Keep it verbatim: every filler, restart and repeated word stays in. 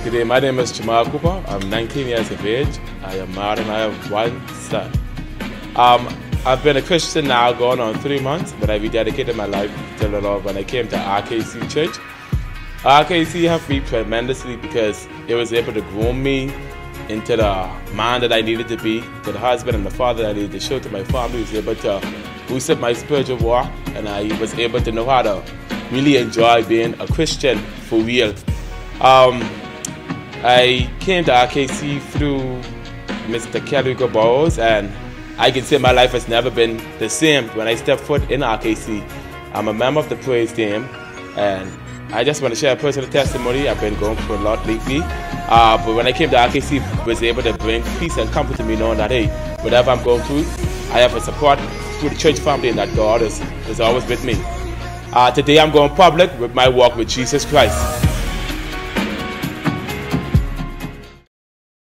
Good day, my name is Jamal Cooper. I'm nineteen years of age. I am married and I have one son. Um, I've been a Christian now going on three months, but I rededicated my life to the Lord when I came to R K C Church. R K C helped me tremendously because it was able to groom me into the man that I needed to be, to the husband and the father that I needed to show to my family. It was able to boost up my spiritual walk, and I was able to know how to really enjoy being a Christian for real. Um, I came to R K C through Mister Kelly Burrows, and I can say my life has never been the same when I stepped foot in R K C. I'm a member of the praise team, and I just want to share a personal testimony. I've been going through a lot lately, uh, but when I came to R K C, I was able to bring peace and comfort to me, knowing that, hey, whatever I'm going through, I have a support through the church family, and that God is, is always with me. Uh, today I'm going public with my walk with Jesus Christ.